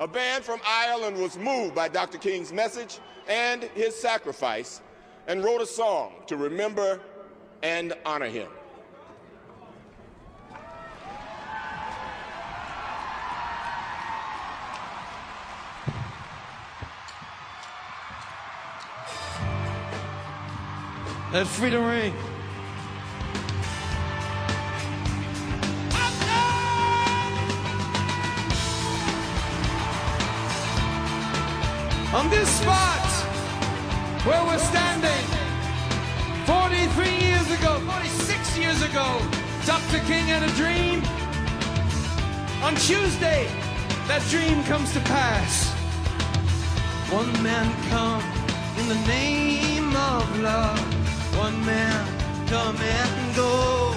A band from Ireland was moved by Dr. King's message and his sacrifice and wrote a song to remember and honor him. Let freedom ring. On this spot where we're standing, 43 years ago, 46 years ago, Dr. King had a dream. On Tuesday, that dream comes to pass. One man come in the name of love. One man come and go.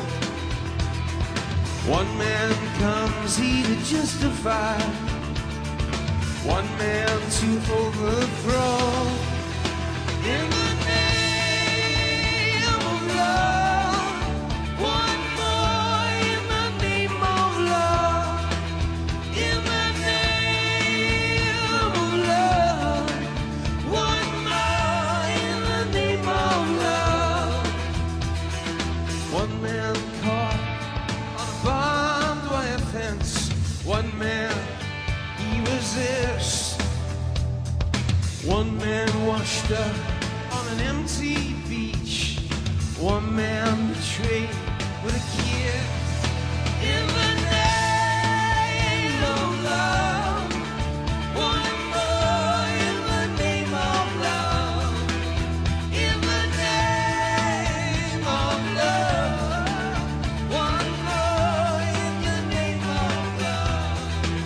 One man comes, he to justify. One man to overthrow. In the name of love. One more in the name of love. In the name of love. One more in the name of love. One man caught on a barbed wire fence. One man resist. One man washed up on an empty beach. One man betrayed with a kiss. In the name of love. One more in the name of love. In the name of love. One more in the name of love.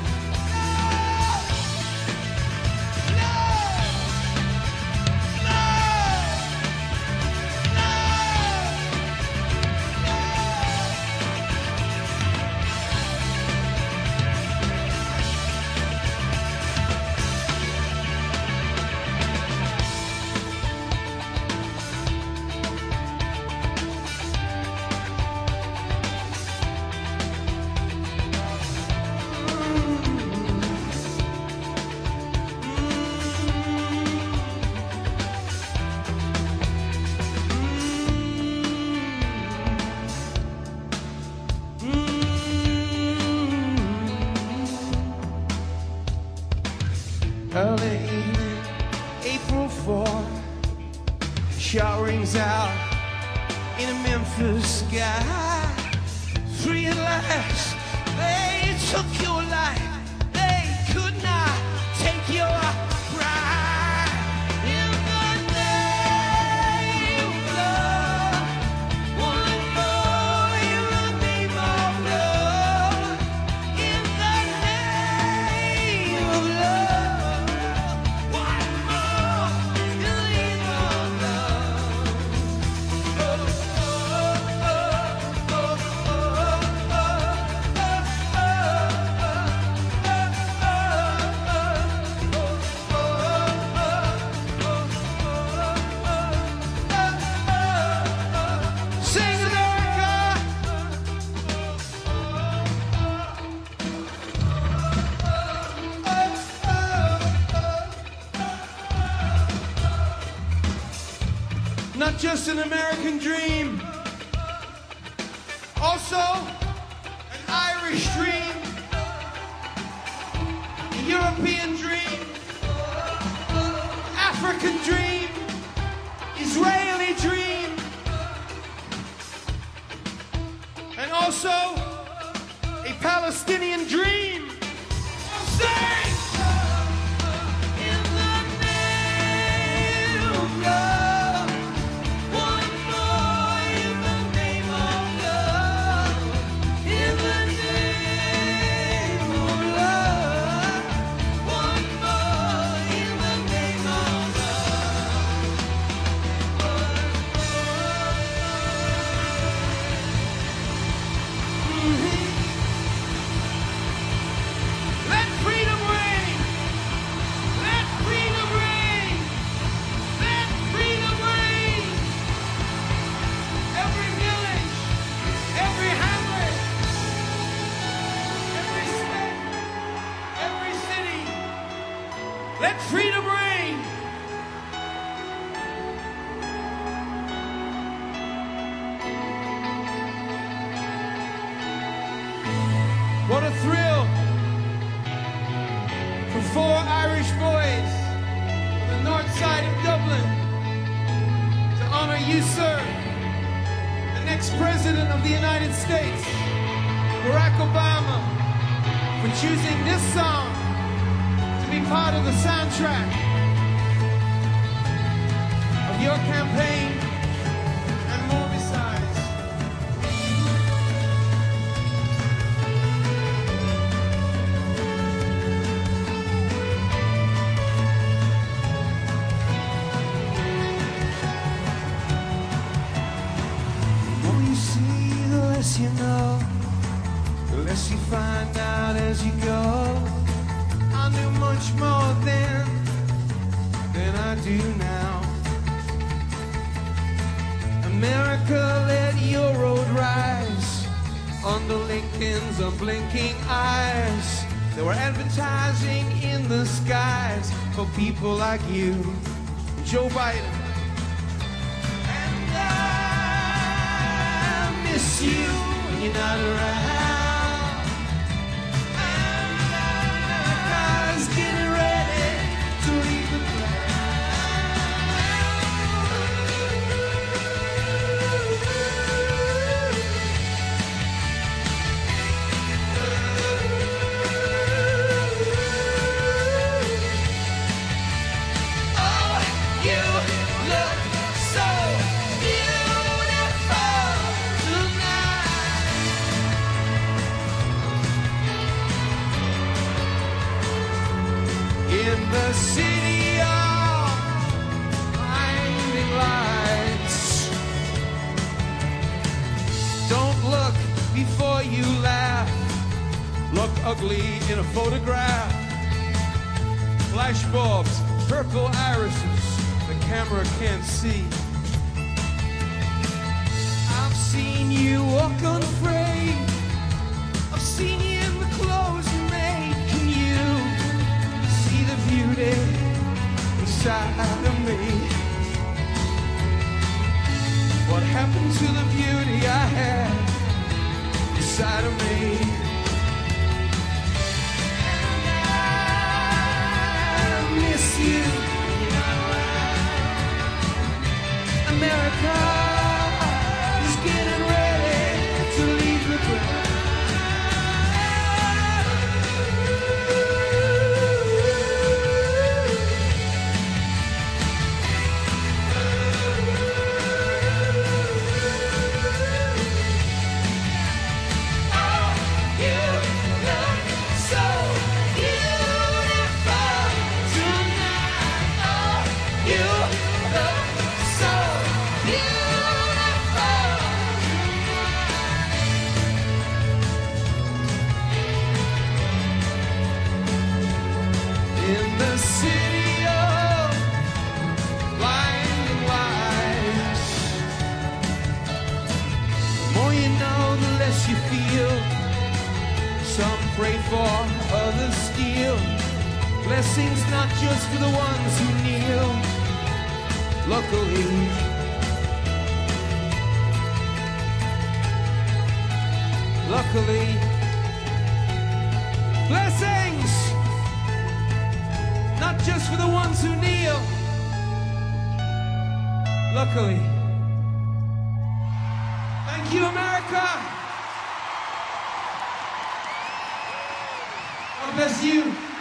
Early evening, April 4th, showerings out in a Memphis sky. Free at last, they took your life. They could not take your pride. In the name of love. One more in the name of love. In the name of love. One more in the name of love. Oh, oh, oh, oh, Sing America! Not just an American dream, also an Irish dream, a European dream, African dream, Israeli dream, and also a Palestinian dream. Sing! In the name of love. One more in the name of love. In the name of love. One more in the name of love. Let freedom reign. What a thrill for 4 Irish boys on the north side of Dublin to honor you, sir, the next President of the United States, Barack Obama, for choosing this song to be part of the soundtrack of your campaign and more besides. You know, the less you find out as you go. I knew much more then than I do now. America, let your road rise under Lincoln's unblinking eyes. They were advertising in the skies for people like you, Joe Biden. Miss you when you're not around. America's getting ready to leave the Oh, you look so in the city of blinding lights. Don't look before you laugh. Look ugly in a photograph. Flash bulbs, purple irises, the camera can't see. I've seen you walk unafraid. I've seen you in the clothes you made. Can you see the beauty inside of me? What happened to the beauty I had inside of me? And I miss you, America is getting ready to leave the ground. In the city of blinding lights, the more you know, the less you feel. Some pray for, others steal. Blessings not just for the ones who kneel. Luckily, blessings not just for the ones who kneel. Luckily. Thank you, America. God bless you.